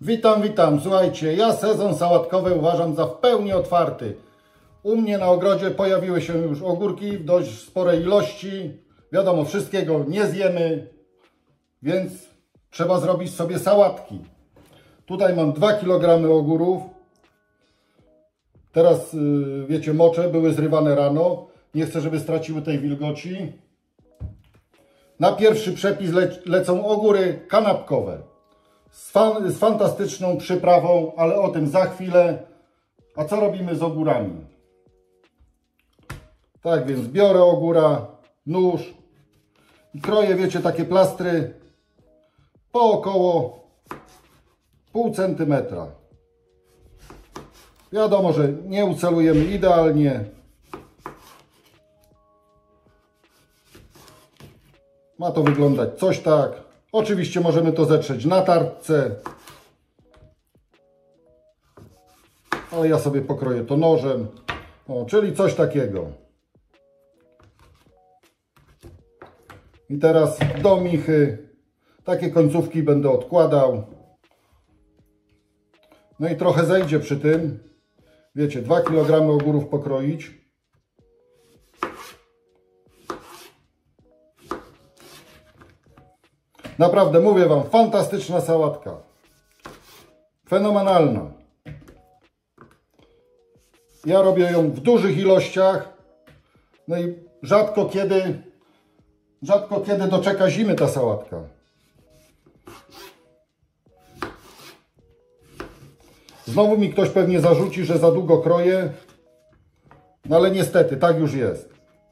Witam. Słuchajcie, ja sezon sałatkowy uważam za w pełni otwarty. U mnie na ogrodzie pojawiły się już ogórki w dość sporej ilości. Wiadomo, wszystkiego nie zjemy, więc trzeba zrobić sobie sałatki. Tutaj mam 2 kg ogórów. Teraz, wiecie, moczę, były zrywane rano. Nie chcę, żeby straciły tej wilgoci. Na pierwszy przepis lecą ogóry kanapkowe. Z fantastyczną przyprawą, ale o tym za chwilę. A co robimy z ogórami? Tak więc biorę ogóra, nóż i kroję, wiecie, takie plastry po około pół centymetra. Wiadomo, że nie ucelujemy idealnie. Ma to wyglądać coś tak. Oczywiście możemy to zetrzeć na tartce, ale ja sobie pokroję to nożem. O, czyli coś takiego. I teraz do michy takie końcówki będę odkładał. No i trochę zejdzie przy tym. Wiecie, 2 kg ogórów pokroić. Naprawdę mówię Wam, fantastyczna sałatka. Fenomenalna. Ja robię ją w dużych ilościach. No i rzadko kiedy doczeka zimy ta sałatka. Znowu mi ktoś pewnie zarzuci, że za długo kroję. No ale niestety, tak już jest.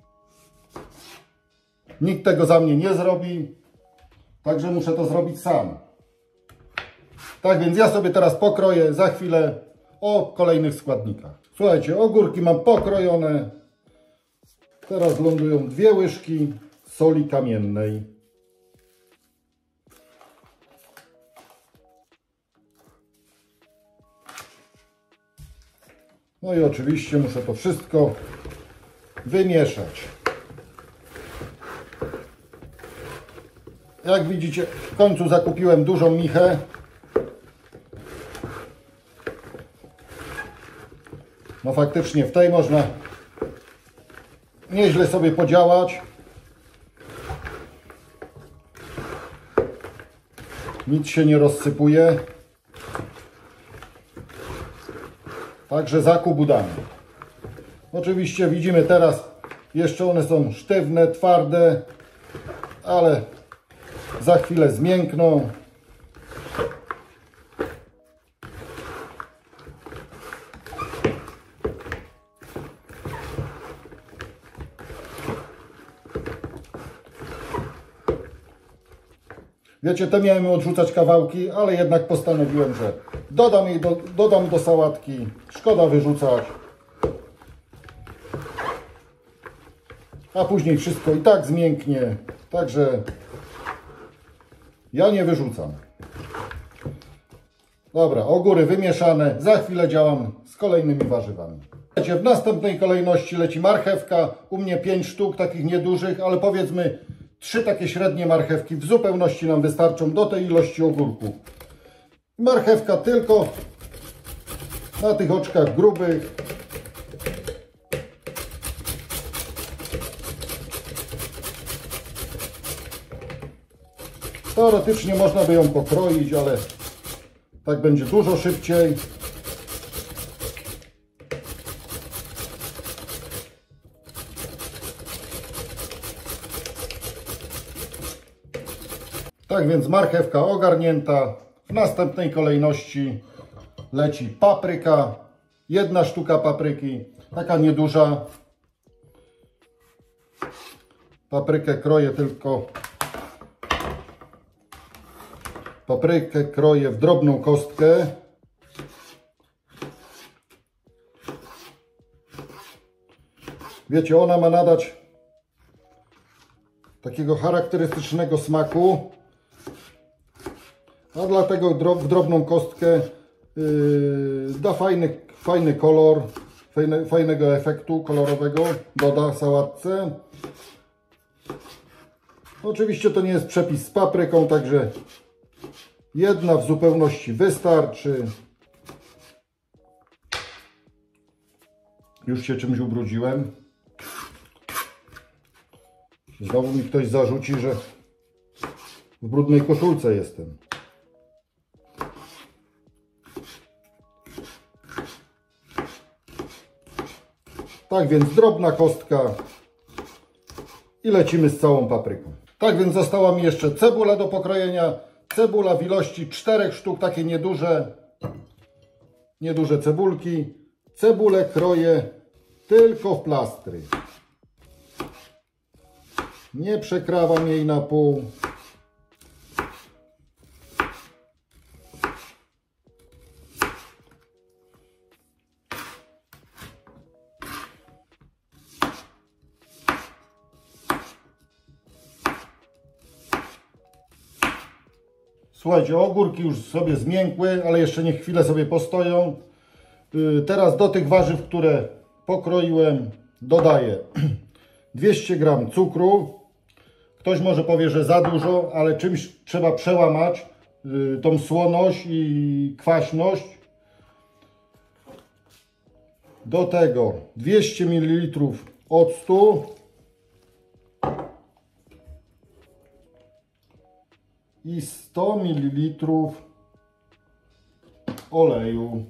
Nikt tego za mnie nie zrobi. Także muszę to zrobić sam. Tak więc ja sobie teraz pokroję za chwilę o kolejnych składnikach. Słuchajcie, ogórki mam pokrojone. Teraz lądują 2 łyżki soli kamiennej. No i oczywiście muszę to wszystko wymieszać. Jak widzicie, w końcu zakupiłem dużą michę. No faktycznie w tej można nieźle sobie podziałać. Nic się nie rozsypuje. Także zakup udany. Oczywiście widzimy teraz, jeszcze one są sztywne, twarde, ale za chwilę zmiękną. Wiecie, te miałem odrzucać kawałki, ale jednak postanowiłem, że dodam do sałatki. Szkoda wyrzucać. A później wszystko i tak zmięknie. Także ja nie wyrzucam. Dobra, ogóry wymieszane. Za chwilę działam z kolejnymi warzywami. W następnej kolejności leci marchewka. U mnie 5 sztuk, takich niedużych, ale powiedzmy 3 takie średnie marchewki w zupełności nam wystarczą do tej ilości ogórków. Marchewka tylko na tych oczkach grubych. Teoretycznie można by ją pokroić, ale tak będzie dużo szybciej. Tak więc marchewka ogarnięta. W następnej kolejności leci papryka. 1 sztuka papryki, taka nieduża. Paprykę kroję w drobną kostkę. Wiecie, ona ma nadać takiego charakterystycznego smaku. A dlatego w drobną kostkę da fajny kolor, fajnego efektu kolorowego doda sałatce. Oczywiście to nie jest przepis z papryką, także Jedna w zupełności wystarczy. Już się czymś ubrudziłem. Znowu mi ktoś zarzuci, że w brudnej koszulce jestem. Tak więc drobna kostka i lecimy z całą papryką. Tak więc została mi jeszcze cebula do pokrojenia. Cebula w ilości 4 sztuk, takie nieduże cebulki. Cebulę kroję tylko w plastry. Nie przekrawam jej na pół. Słuchajcie, ogórki już sobie zmiękły, ale jeszcze niech chwilę sobie postoją. Teraz do tych warzyw, które pokroiłem, dodaję 200 g cukru. Ktoś może powie, że za dużo, ale czymś trzeba przełamać tą słoność i kwaśność. Do tego 200 ml octu i 100 ml oleju.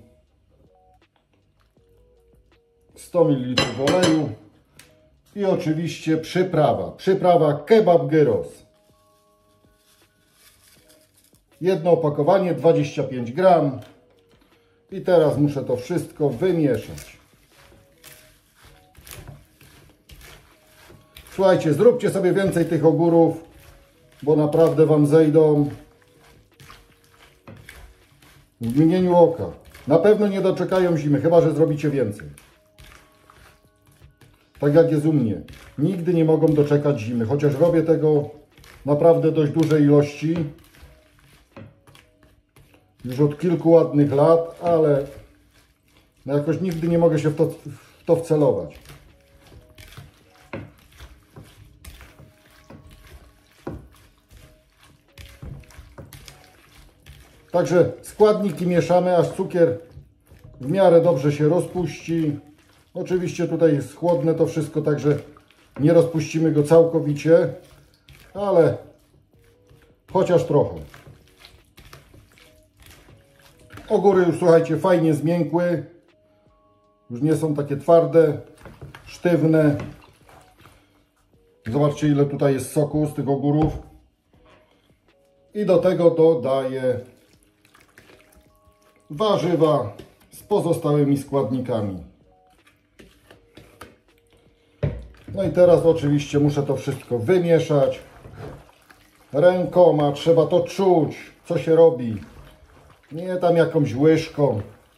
100 ml oleju i oczywiście przyprawa kebab gyros. Jedno opakowanie 25 g i teraz muszę to wszystko wymieszać. Słuchajcie, zróbcie sobie więcej tych ogórów, bo naprawdę Wam zejdą w mgnieniu oka. Na pewno nie doczekają zimy, chyba że zrobicie więcej. Tak jak jest u mnie. Nigdy nie mogą doczekać zimy, chociaż robię tego naprawdę dość dużej ilości. Już od kilku ładnych lat, ale jakoś nigdy nie mogę się w to wcelować. Także składniki mieszamy, aż cukier w miarę dobrze się rozpuści. Oczywiście tutaj jest chłodne to wszystko, także nie rozpuścimy go całkowicie, ale chociaż trochę. Ogóry już, słuchajcie, fajnie zmiękły. Już nie są takie twarde, sztywne. Zobaczcie, ile tutaj jest soku z tych ogórów. I do tego dodaję warzywa z pozostałymi składnikami. No i teraz oczywiście muszę to wszystko wymieszać. Rękoma trzeba to czuć, co się robi. Nie tam jakąś łyżką.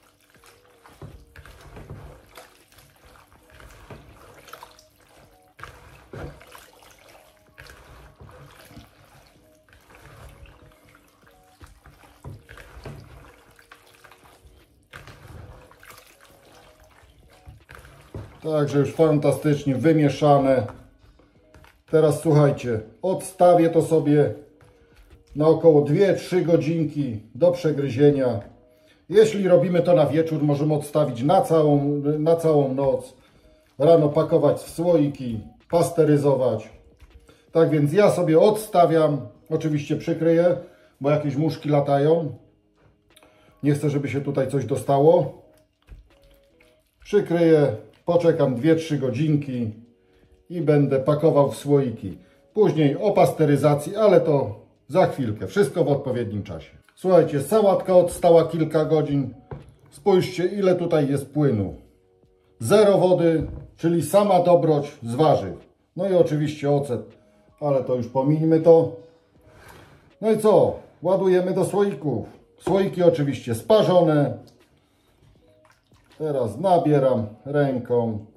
Także już fantastycznie wymieszane. Teraz słuchajcie, odstawię to sobie na około 2-3 godzinki do przegryzienia. Jeśli robimy to na wieczór, możemy odstawić na całą noc. Rano pakować w słoiki, pasteryzować. Tak więc ja sobie odstawiam. Oczywiście przykryję, bo jakieś muszki latają. Nie chcę, żeby się tutaj coś dostało. Przykryję, poczekam 2-3 godzinki i będę pakował w słoiki. Później o pasteryzacji, ale to za chwilkę. Wszystko w odpowiednim czasie. Słuchajcie, sałatka odstała kilka godzin. Spójrzcie, ile tutaj jest płynu. Zero wody, czyli sama dobroć z warzyw. No i oczywiście ocet, ale to już pomińmy to. No i co? Ładujemy do słoików. Słoiki oczywiście sparzone. Teraz nabieram ręką.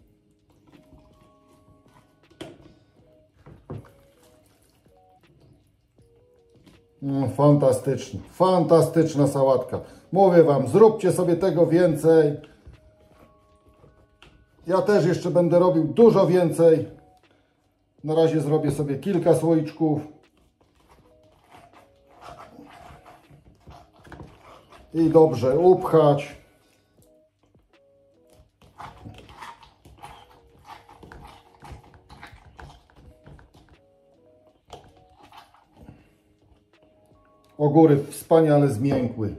Fantastycznie, fantastyczna sałatka. Mówię Wam, zróbcie sobie tego więcej. Ja też jeszcze będę robił dużo więcej. Na razie zrobię sobie kilka słoiczków. i dobrze upchać. Ogóry wspaniale zmiękły.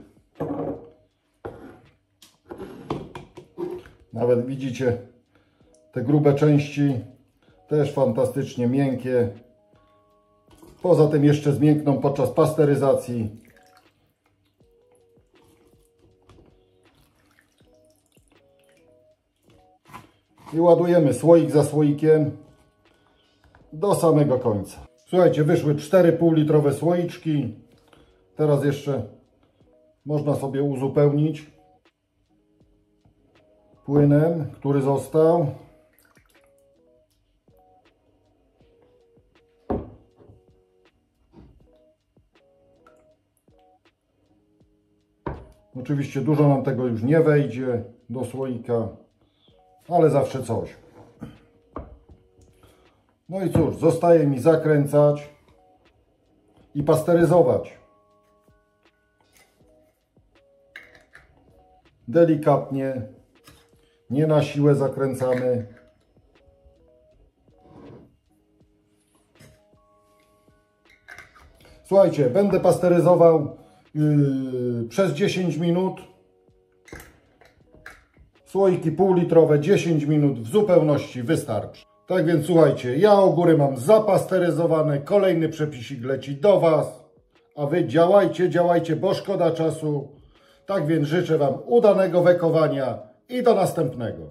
Nawet widzicie, te grube części też fantastycznie miękkie. Poza tym jeszcze zmiękną podczas pasteryzacji. I ładujemy słoik za słoikiem do samego końca. Słuchajcie, wyszły 4 półlitrowe słoiczki. Teraz jeszcze można sobie uzupełnić płynem, który został. Oczywiście dużo nam tego już nie wejdzie do słoika, ale zawsze coś. No i cóż, zostaje mi zakręcać i pasteryzować. Delikatnie, nie na siłę zakręcamy. Słuchajcie, będę pasteryzował przez 10 minut. Słoiki półlitrowe 10 minut w zupełności wystarczy. Tak więc słuchajcie, ja ogóry mam zapasteryzowane, kolejny przepisik leci do Was, a Wy działajcie, działajcie, bo szkoda czasu. Tak więc życzę Wam udanego wekowania i do następnego.